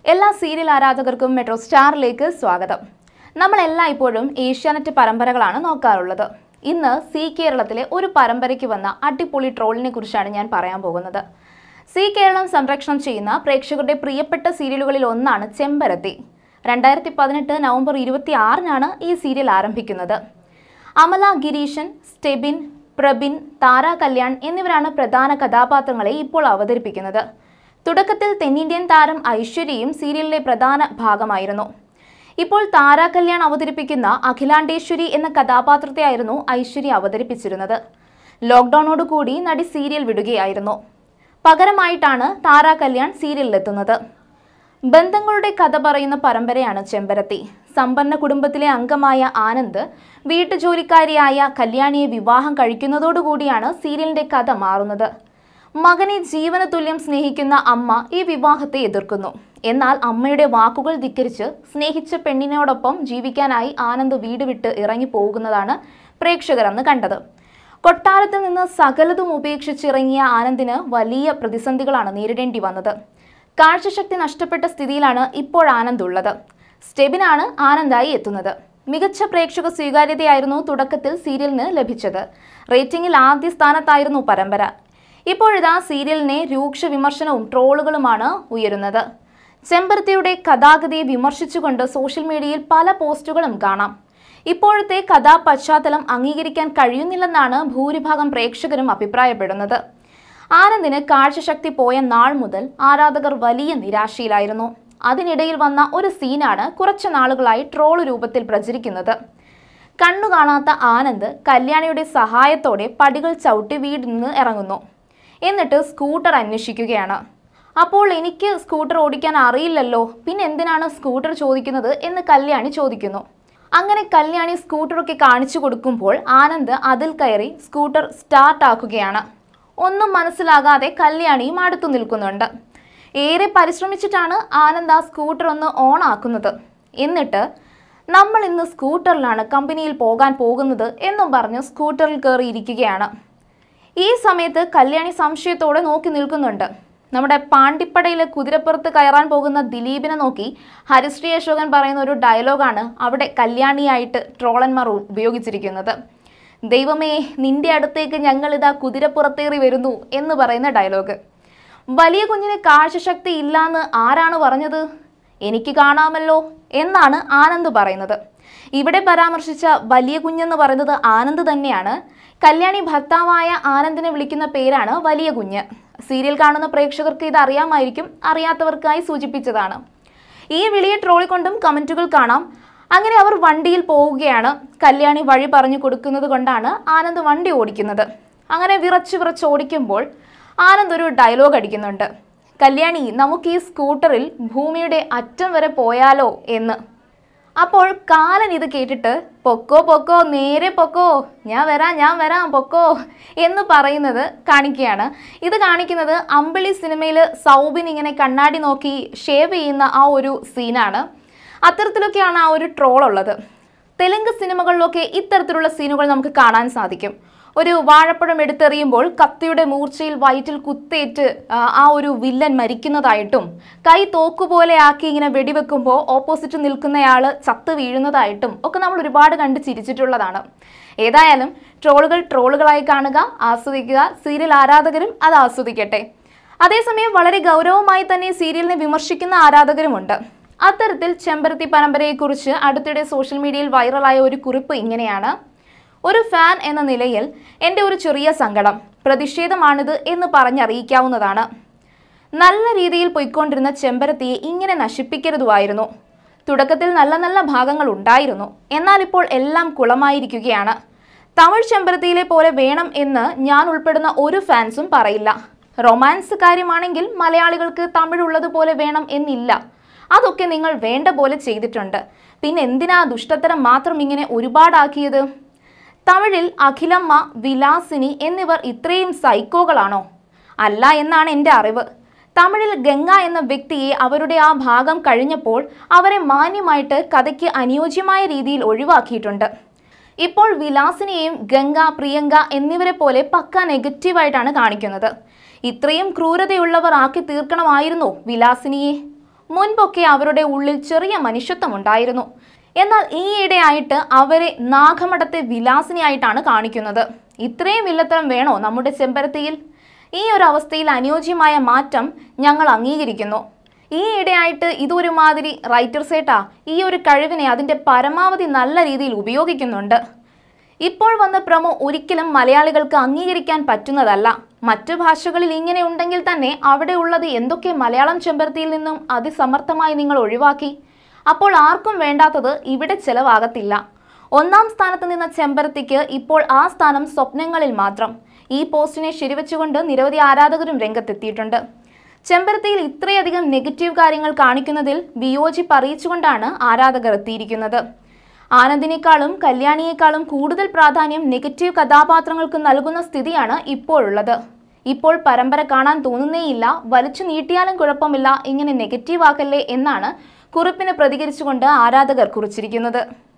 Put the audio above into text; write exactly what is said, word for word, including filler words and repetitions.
എല്ലാ serial ആരാധകർക്കും metro സ്റ്റാറിലേക്ക് സ്വാഗതം. നമ്മളെല്ലാം ഇപ്പോഴും ഏഷ്യാനെറ്റ് പരമ്പരകളാണ് നോക്കാറുള്ളത്. ഇന്ന് സീ കേരളത്തിലെ ഒരു പരമ്പരയ്ക്ക് വന്ന അടിപൊളി ട്രോളിനെ കുറിച്ചാണ് ഞാൻ പറയാൻ പോകുന്നത്. സീ കേരളം സംരക്ഷണം ചെയ്യുന്ന പ്രേക്ഷകരുടെ പ്രിയപ്പെട്ട സീരിയലുകളിൽ ഒന്നാണ് ചെമ്പരത്തി. രണ്ടായിരത്തി പതിനെട്ട് നവംബർ ഇരുപത്തി ആറിനാണ് ഈ സീരിയൽ ആരംഭിക്കുന്നത്. അമല ഗിരീശൻ, സ്റ്റെബിൻ, പ്രബിൻ, താര കല്യാൺ എന്നിവരാണ് പ്രധാന കഥാപാത്രങ്ങളെ ഇപ്പോൾ അവതരിപ്പിക്കുന്നത്. തുടക്കത്തിൽ തെന്നിന്ത്യൻ താരം ഐശ്വര്യയും സീരിയലിലെ പ്രധാന ഭാഗമായിരുന്നു. ഇപ്പോൾ താര കല്യാൺ അവതരിപ്പിക്കുന്ന അഖിലാണ്ടേശ്വരി എന്ന കഥാപാത്രത്തെയായിരുന്നു ഐശ്വര്യ അവതരിപ്പിച്ചിരുന്നത്. ലോക്ക്ഡൌണോടുകൂടി നടി സീരിയൽ വിടുകയായിരുന്നു. പകരമായിട്ടാണ് താര കല്യാൺ സീരിയലിലെത്തുന്നത്. ബന്ധങ്ങളുടെ കഥ പറയുന്ന പരമ്പരയാണ് ചെമ്പരത്തി. സമ്പന്ന കുടുംബത്തിലെ അംഗമായ ആനന്ദ് വീട്ടുജോലിക്കാരിയായ കല്യാണിയെ വിവാഹം കഴിക്കുന്നതോടുകൂടിയാണ് സീരിയലിന്റെ കഥ മാറുന്നത്. മകനെ ജീവന തുല്യം സ്നേഹിക്കുന്ന അമ്മ ഈ വിവാഹത്തെ എതിർക്കുന്നു. എന്നാൽ അമ്മയുടെ വാക്കുകൾ ധിക്കരിച്ച് സ്നേഹിച്ച പെണ്ണിനോടൊപ്പം ജീവിക്കാനായി ആനന്ദ് വീട് വിട്ട് ഇറങ്ങി പോകുന്നതാണ് പ്രേക്ഷകർ അന്ന് കണ്ടത്. കൊട്ടാരത്തിൽ നിന്ന് സകലതും ഉപേക്ഷിച്ചിറങ്ങിയ ആനന്ദിന് വലിയ പ്രതിസന്ധികളാണ് നേരിടേണ്ടി വന്നത്. കാഴ്ചശക്തി നഷ്ടപ്പെട്ട സ്ഥിതിയിലാണ് ഇപ്പോൾ ആനന്ദ് ഉള്ളത്. സ്റ്റെബിനാണ് ആനന്ദായി എത്തുന്നത്. മികച്ച പ്രേക്ഷക സ്വീകാര്യതയായിരുന്നു തുടക്കത്തിൽ സീരിയലിന് ലഭിച്ചത്. റേറ്റിംഗിൽ ആദ്യ സ്ഥാനത്തായിരുന്നു പരമ്പര. ഇപ്പോഴിതാ സീരിയലിനെ രൂക്ഷ വിമർശനവും ട്രോളുകളുമാണ് ഉയരുന്നത്. ചെമ്പരത്തിയുടെ കഥാഗതിയെ വിമർശിച്ചുകൊണ്ട് സോഷ്യൽ മീഡിയയിൽ പല പോസ്റ്റുകളും കാണാം. ഇപ്പോഴത്തെ കഥാ പശ്ചാത്തലം അംഗീകരിക്കാൻ കഴിയുന്നില്ലെന്നാണ് ഭൂരിഭാഗം പ്രേക്ഷകരും അഭിപ്രായപ്പെടുന്നത്. ആനന്ദിന് കാഴ്ചശക്തി പോയ നാൾ മുതൽ ആരാധകർ വലിയ നിരാശയിലായിരുന്നു. അതിനിടയിൽ വന്ന ഒരു സീനാണ് കുറച്ചു നാളുകളായി ട്രോൾ രൂപത്തിൽ പ്രചരിക്കുന്നത്. കണ്ണു കാണാത്ത ആനന്ദ് കല്യാണിയുടെ സഹായത്തോടെ പടികൾ ചവിട്ടി വീട്ടിൽ നിന്ന് ഇറങ്ങുന്നു. എന്നിട്ട് സ്കൂട്ടർ അന്വേഷിക്കുകയാണ്. അപ്പോൾ എനിക്ക് സ്കൂട്ടർ ഓടിക്കാൻ അറിയില്ലല്ലോ, പിന്നെ എന്തിനാണ് സ്കൂട്ടർ ചോദിക്കുന്നത് എന്ന് കല്യാണി ചോദിക്കുന്നു. അങ്ങനെ കല്യാണി സ്കൂട്ടറൊക്കെ കാണിച്ചു കൊടുക്കുമ്പോൾ ആനന്ദ് അതിൽ കയറി സ്കൂട്ടർ സ്റ്റാർട്ട് ആക്കുകയാണ്. ഒന്നും മനസ്സിലാകാതെ കല്യാണിയും അടുത്തു നിൽക്കുന്നുണ്ട്. ഏറെ പരിശ്രമിച്ചിട്ടാണ് ആനന്ദ് ആ സ്കൂട്ടർ ഒന്ന് ഓൺ ആക്കുന്നത്. എന്നിട്ട് നമ്മൾ ഇന്ന് സ്കൂട്ടറിലാണ് കമ്പനിയിൽ പോകാൻ പോകുന്നത് എന്നും പറഞ്ഞ് സ്കൂട്ടറിൽ കയറി ഇരിക്കുകയാണ്. ഈ സമയത്ത് കല്യാണി സംശയത്തോടെ നോക്കി നിൽക്കുന്നുണ്ട്. നമ്മുടെ പാണ്ടിപ്പടയിലെ കുതിരപ്പുറത്ത് കയറാൻ പോകുന്ന ദിലീപിനെ നോക്കി ഹരിശ്രീ അശോകൻ പറയുന്ന ഒരു ഡയലോഗാണ് അവിടെ കല്യാണിയായിട്ട് ട്രോളന്മാർ ഉപയോഗിച്ചിരിക്കുന്നത്. ദൈവമേ, നിന്റെ അടുത്തേക്ക് ഞങ്ങളിതാ കുതിരപ്പുറത്തേറി വരുന്നു എന്ന് പറയുന്ന ഡയലോഗ്. വലിയ കുഞ്ഞിന് കാഴ്ചശക്തി ഇല്ലാന്ന് ആരാണ് പറഞ്ഞത്? എനിക്ക് കാണാമല്ലോ എന്നാണ് ആനന്ദ് പറയുന്നത്. ഇവിടെ പരാമർശിച്ച വലിയ കുഞ്ഞെന്ന് പറയുന്നത് ആനന്ദ് തന്നെയാണ്. കല്യാണി ഭർത്താവായ ആനന്ദിനെ വിളിക്കുന്ന പേരാണ് വലിയ കുഞ്ഞ്. സീരിയൽ കാണുന്ന പ്രേക്ഷകർക്ക് ഇത് അറിയാമായിരിക്കും, അറിയാത്തവർക്കായി സൂചിപ്പിച്ചതാണ്. ഈ വിളിയെ ട്രോളിക്കൊണ്ടും കമന്റുകൾ കാണാം. അങ്ങനെ അവർ വണ്ടിയിൽ പോവുകയാണ്. കല്യാണി വഴി പറഞ്ഞു കൊടുക്കുന്നത് കൊണ്ടാണ് ആനന്ദ് വണ്ടി ഓടിക്കുന്നത്. അങ്ങനെ വിറച്ച് വിറച്ച് ഓടിക്കുമ്പോൾ ആനന്ദ് ഒരു ഡയലോഗ് അടിക്കുന്നുണ്ട്. കല്യാണി, നമുക്ക് ഈ സ്കൂട്ടറിൽ ഭൂമിയുടെ അറ്റം വരെ പോയാലോ എന്ന്. അപ്പോൾ കാലൻ ഇത് കേട്ടിട്ട് പൊക്കോ പൊക്കോ നേരെ പൊക്കോ, ഞാൻ വരാം ഞാൻ വരാം പൊക്കോ എന്ന് പറയുന്നത് കാണിക്കുകയാണ്. ഇത് കാണിക്കുന്നത് അമ്പിളി സിനിമയിൽ സൗബിൻ ഇങ്ങനെ കണ്ണാടി നോക്കി ഷേവ് ചെയ്യുന്ന ആ ഒരു സീനാണ്. അത്തരത്തിലൊക്കെയാണ് ആ ഒരു ട്രോൾ ഉള്ളത്. തെലുങ്ക് സിനിമകളിലൊക്കെ ഇത്തരത്തിലുള്ള സീനുകൾ നമുക്ക് കാണാൻ സാധിക്കും. ഒരു വാഴപ്പഴം എടുത്തെറിയുമ്പോൾ കത്തിയുടെ മൂർച്ചയിൽ വയറ്റിൽ കുത്തേറ്റ് ആ ഒരു വില്ലൻ മരിക്കുന്നതായിട്ടും കൈ തോക്കുപോലെ ആക്കി ഇങ്ങനെ വെടിവെക്കുമ്പോൾ ഓപ്പോസിറ്റ് നിൽക്കുന്നയാൾ ചത്ത് വീഴുന്നതായിട്ടും ഒക്കെ നമ്മൾ ഒരുപാട് കണ്ട് ചിരിച്ചിട്ടുള്ളതാണ്. ഏതായാലും ട്രോളുകൾ ട്രോളുകളായി കാണുക, ആസ്വദിക്കുക. സീരിയൽ ആരാധകരും അത് ആസ്വദിക്കട്ടെ. അതേസമയം വളരെ ഗൗരവമായി തന്നെ സീരിയലിനെ വിമർശിക്കുന്ന ആരാധകരുമുണ്ട്. അത്തരത്തിൽ ചെമ്പരത്തി പരമ്പരയെക്കുറിച്ച് അടുത്തിടെ സോഷ്യൽ മീഡിയയിൽ വൈറലായ ഒരു കുറിപ്പ് ഇങ്ങനെയാണ്. ഒരു ഫാൻ എന്ന നിലയിൽ എൻ്റെ ഒരു ചെറിയ സങ്കടം, പ്രതിഷേധമാണിത് എന്ന് പറഞ്ഞറിയിക്കാവുന്നതാണ്. നല്ല രീതിയിൽ പോയിക്കൊണ്ടിരുന്ന ചെമ്പരത്തിയെ ഇങ്ങനെ നശിപ്പിക്കരുതുമായിരുന്നു. തുടക്കത്തിൽ നല്ല നല്ല ഭാഗങ്ങൾ ഉണ്ടായിരുന്നു. എന്നാൽ ഇപ്പോൾ എല്ലാം കുളമായിരിക്കുകയാണ്. തമിഴ് ചെമ്പരത്തിയിലെ പോലെ വേണം എന്ന് ഞാൻ ഉൾപ്പെടുന്ന ഒരു ഫാൻസും പറയില്ല. റൊമാൻസ് കാര്യമാണെങ്കിൽ മലയാളികൾക്ക് തമിഴ് ഉള്ളതുപോലെ വേണം എന്നില്ല. അതൊക്കെ നിങ്ങൾ വേണ്ട പോലെ ചെയ്തിട്ടുണ്ട്. പിന്നെ എന്തിനാ ദുഷ്ടത്തരം മാത്രം ഇങ്ങനെ ഒരുപാടാക്കിയത്? തമിഴിൽ അഖിലമ്മ, വിലാസിനി എന്നിവർ ഇത്രയും സൈക്കോകളാണോ? അല്ല എന്നാണ് എൻ്റെ അറിവ്. തമിഴിൽ ഗംഗ എന്ന വ്യക്തിയെ അവരുടെ ആ ഭാഗം കഴിഞ്ഞപ്പോൾ അവരെ മാന്യമായിട്ട് കഥയ്ക്ക് അനുയോജ്യമായ രീതിയിൽ ഒഴിവാക്കിയിട്ടുണ്ട്. ഇപ്പോൾ വിലാസിനിയെയും ഗംഗ, പ്രിയങ്ക എന്നിവരെ പോലെ പക്ക നെഗറ്റീവായിട്ടാണ് കാണിക്കുന്നത്. ഇത്രയും ക്രൂരതയുള്ളവർ ആക്കി തീർക്കണമായിരുന്നോ വിലാസിനിയെ? മുൻപൊക്കെ അവരുടെ ഉള്ളിൽ ചെറിയ മനുഷ്യത്വമുണ്ടായിരുന്നു. എന്നാൽ ഈയിടെയായിട്ട് അവരെ നാഗമഠത്തെ വിലാസിനിയായിട്ടാണ് കാണിക്കുന്നത്. ഇത്രയും വില്ലത്തരം വേണോ നമ്മുടെ ചെമ്പരത്തിയിൽ? ഈ ഒരു അവസ്ഥയിൽ അനുയോജ്യമായ മാറ്റം ഞങ്ങൾ അംഗീകരിക്കുന്നു. ഈയിടെയായിട്ട് ഇതൊരുമാതിരി റൈറ്റർ സേട്ടാ ഈ ഒരു കഴിവിനെ അതിൻ്റെ പരമാവധി നല്ല രീതിയിൽ ഉപയോഗിക്കുന്നുണ്ട്. ഇപ്പോൾ വന്ന പ്രമോ ഒരിക്കലും മലയാളികൾക്ക് അംഗീകരിക്കാൻ പറ്റുന്നതല്ല. മറ്റു ഭാഷകളിൽ ഇങ്ങനെ ഉണ്ടെങ്കിൽ തന്നെ അവിടെ ഉള്ളത് എന്തൊക്കെ മലയാളം ചെമ്പരത്തിയിൽ നിന്നും അതിസമർത്ഥമായി നിങ്ങൾ ഒഴിവാക്കി. അപ്പോൾ ആർക്കും വേണ്ടാത്തത് ഇവിടെ ചെലവാകത്തില്ല. ഒന്നാം സ്ഥാനത്ത് നിന്ന ചെമ്പരത്തിക്ക് ഇപ്പോൾ ആ സ്ഥാനം സ്വപ്നങ്ങളിൽ മാത്രം. ഈ പോസ്റ്റിനെ ശരിവെച്ചുകൊണ്ട് നിരവധി ആരാധകരും രംഗത്തെത്തിയിട്ടുണ്ട്. ചെമ്പരത്തിയിൽ ഇത്രയധികം നെഗറ്റീവ് കാര്യങ്ങൾ കാണിക്കുന്നതിൽ വിയോജിപ്പ് അറിയിച്ചുകൊണ്ടാണ് ആരാധകർ എത്തിയിരിക്കുന്നത്. ആനന്ദിനേക്കാളും കല്യാണിയേക്കാളും കൂടുതൽ പ്രാധാന്യം നെഗറ്റീവ് കഥാപാത്രങ്ങൾക്ക് നൽകുന്ന സ്ഥിതിയാണ് ഇപ്പോഴുള്ളത്. ഇപ്പോൾ പരമ്പര കാണാൻ തോന്നുന്നേയില്ല, വലിച്ചു നീട്ടിയാലും കുഴപ്പമില്ല, ഇങ്ങനെ നെഗറ്റീവ് ആക്കല്ലേ എന്നാണ് കുറിപ്പിന് പ്രതികരിച്ചുകൊണ്ട് ആരാധകർ കുറിച്ചിരിക്കുന്നത്.